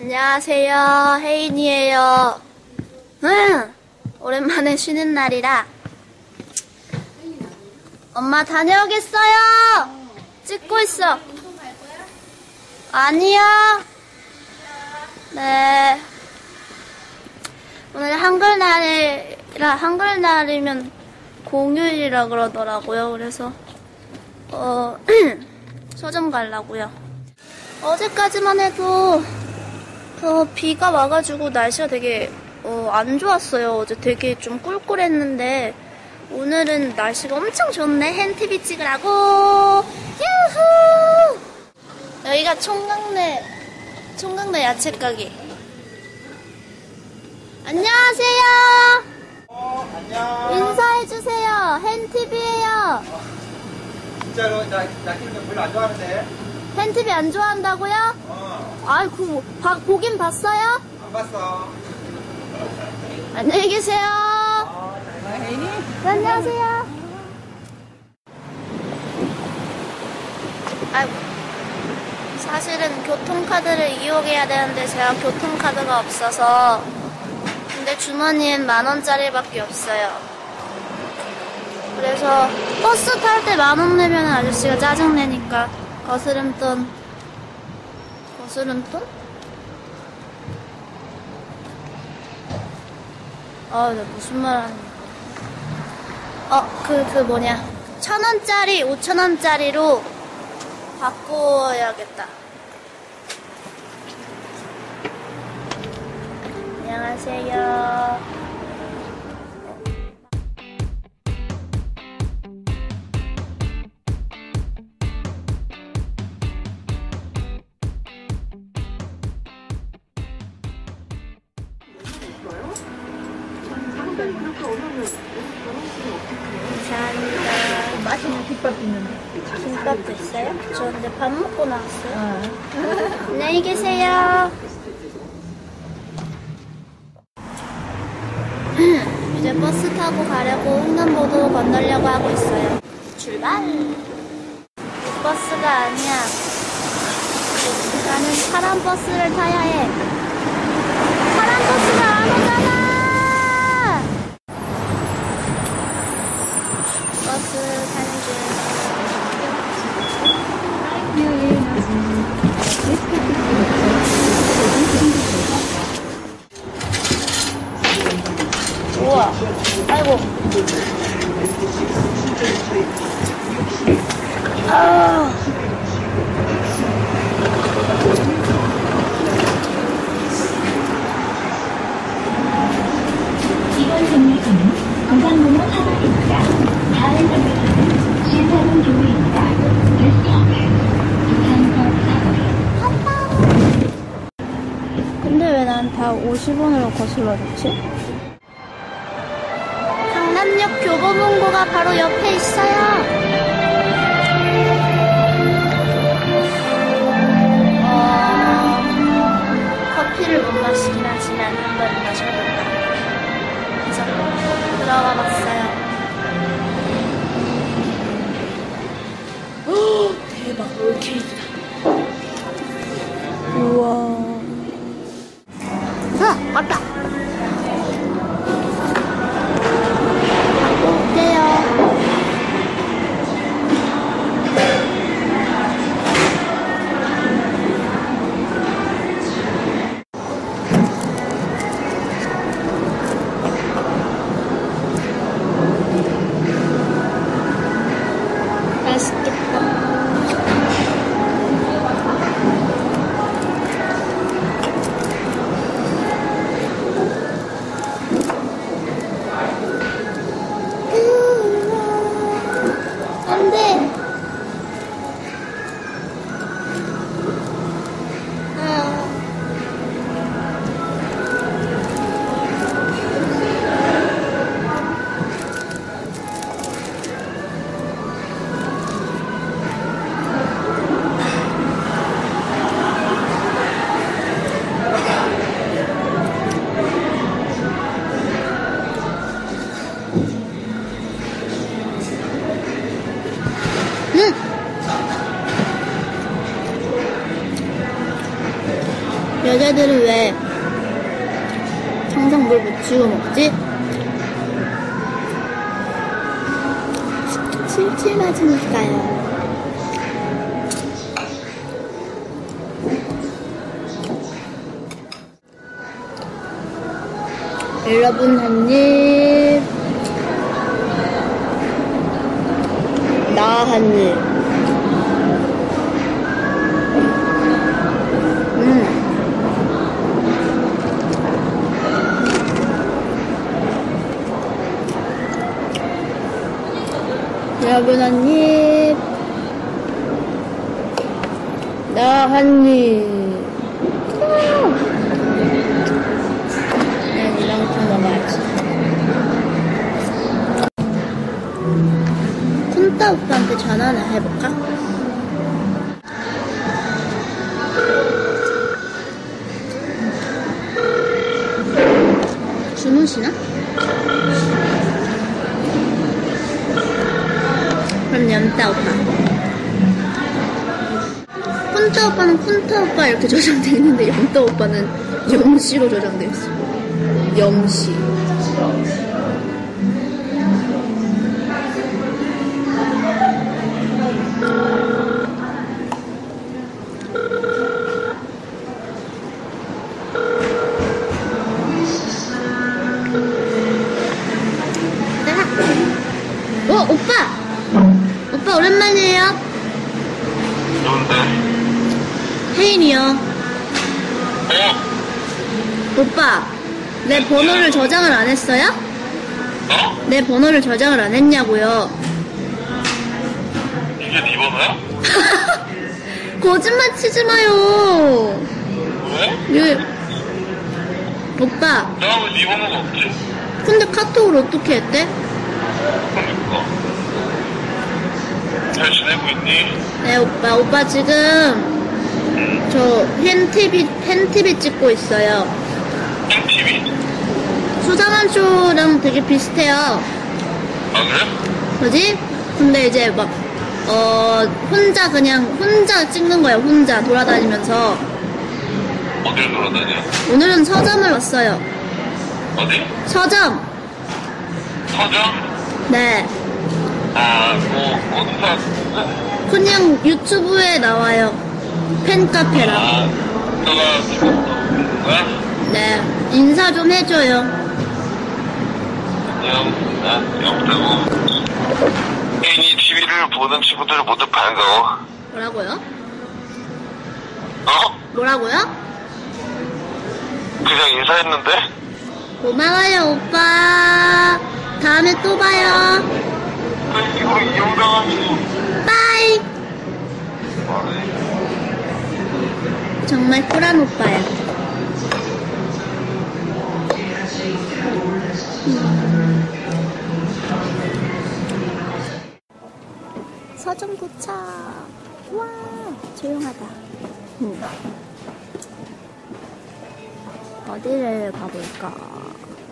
안녕하세요. 혜인이에요. 오랜만에 쉬는 날이라. 엄마 다녀오겠어요. 찍고 있어. 아니요. 네. 오늘 한글날이면 공휴일이라 그러더라고요. 그래서 서점 가려고요. 어제까지만 해도 비가 와가지고 날씨가 되게 안 좋았어요. 어제 되게 좀 꿀꿀했는데 오늘은 날씨가 엄청 좋네. 헨티비 찍으라고. 유후. 여기가 총각내 야채 가게. 안녕하세요. 안녕. 인사해주세요. 헨티비예요. 진짜로 나 키는 별로 안 좋아하는데. 헨티비 안 좋아한다고요? 아이고, 보긴 봤어요? 안 봤어. 안녕히 계세요. 혜인이? 네, 안녕하세요. 아이고, 사실은 교통카드를 이용해야 되는데 제가 교통카드가 없어서. 근데 주머니엔 10,000원짜리밖에 없어요. 그래서 버스 탈 때 10,000원 내면 아저씨가 짜증내니까 거스름돈? 나 무슨 말 하는 거야? 1,000원짜리, 5,000원짜리로 바꿔야겠다. 안녕하세요. 감사합니다. 맛있는 김밥도 있는데. 김밥도 있어요? 저 근데 밥 먹고 나왔어요. 안녕히 계세요. 이제 버스 타고 가려고 횡단보도 건너려고 하고 있어요. 출발! 버스가 아니야. 나는 파란 버스를 타야 해. 파란 버스가 안 오잖아! 버스 타는 중. 우와, 아이고. 이번 정류소는 부산문호 사거리입니다. 다음 정류소는 신사동 교외입니다. This stop is 부산역 사거리. 근데 왜 난 다 50원으로 거슬러줬지? 강남역 교보문고가 바로 옆에 있어요. 커피를 못 마시긴 하지만 한번 마셔볼까. 그래서 들어가 봤어요. 대박, 롤케이크다. 우와. 맞다. 올게요. 맛있겠다. 남자애들은 왜 항상 물 묻히고 먹지? 칠칠맞으니까요. 여러분 한입, 나 한입. 여러분 한입, 나 한입. 이만큼 먹어야지. 쿤따 오빠한테 전화나 해볼까? 주무시나? 그럼 염따 오빠. 쿤따 오빠는 쿤따 오빠 이렇게 저장돼 있는데 염따 오빠는 염씨로 저장돼 있어. 염씨. 오빠! 오빠 오랜만이에요. 누군데? 혜인이요. 어? 오빠, 내 번호를 저장을 안 했어요? 어? 내 번호를 저장을 안 했냐고요. 이게 네 번호야? 거짓말 치지 마요. 왜? 오빠, 내가 왜 네 번호가 없지? 근데 카톡을 어떻게 했대? 그러니까. 잘 지내고 있니? 네, 오빠 지금 저 팬TV 찍고 있어요. 팬TV? 수상한 쇼랑 되게 비슷해요. 아 그래? 뭐지? 근데 이제 막 혼자 찍는 거예요. 혼자 돌아다니면서. 어딜 돌아다녀? 오늘은 서점을 왔어요. 어디? 서점. 서점? 네. 아, 뭐 어디서? 그냥 유튜브에 나와요. 팬카페랑. 아, 너가 찍었던 거야? 네. 인사 좀 해줘요. 안녕. 없다고. 애니 TV를 보는 친구들 모두 반가워. 뭐라고요? 어? 뭐라고요? 그냥 인사했는데? 고마워요, 오빠. 다음에 또 봐요. 이거 이용당하고. 빠이. 정말 꿀한 오빠야. 서점 도착. 와, 조용하다. 어디를 가볼까?